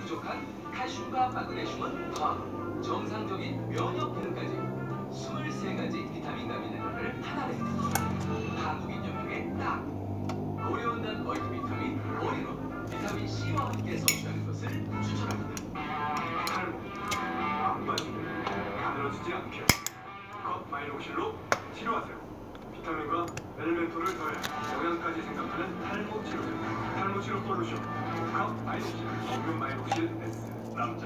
부족한 칼슘과 마그네슘은 더하고 정상적인 면역 기능까지 23가지 비타민과 미네랄을 하나에 한국인 영양에 딱 고려온단 멀티비타민 올인원 비타민 C와 함께 섭취하는 것을 추천합니다. 탈모, 안 빠지게, 가늘어지지 않게 컵마이녹실로 치료하세요. 비타민과 엘멘토를 더해 영양까지 생각하는 탈모 치료제. 탈모 치료 솔루션 컵마이녹실, 마이녹실 S. 남자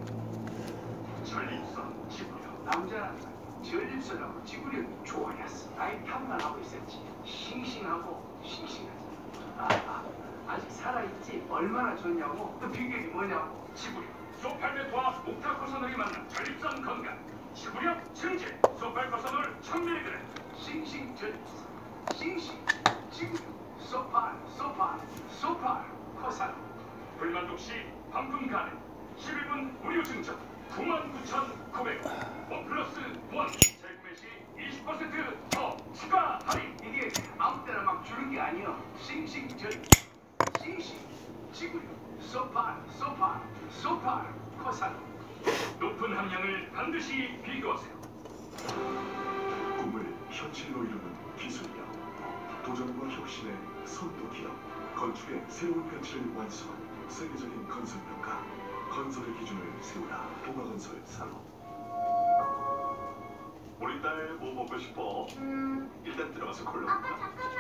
전립선 지구력. 남자는 전립선하고 지구력이 좋아야지. 나이 탓만 하고 있었지. 싱싱하고 싱싱하지. 아직 살아있지. 얼마나 좋냐고. 그 비결이 뭐냐고. 지구력. 소팔메토와 옥타코선올이 만난 전립선 건강. 지구력 증진. 소팔코선올 1000mg. 싱싱 전립선. 싱싱 지구력. 소팔 코산. 불만족 시 방금 가능. 11분 무료 증정. 99,900원. 원 플러스 원. 재구매 시 20%더 추가 할인. 이게 아무 때나 막 주는 게 아니야. 싱싱 전립선. 싱싱 지구력. 소팔 코산. 높은 함량을 반드시 비교하세요. 꿈을 현실로 이루는 기술력, 도전과 혁신의 선도기업, 건축의 새로운 가치를 완성한 세계적인 건설평가, 건설의 기준을 세우라. 동아건설 산업. 우리 딸 뭐 먹고 싶어? 일단 들어가서 골라. 아빠 잠깐만.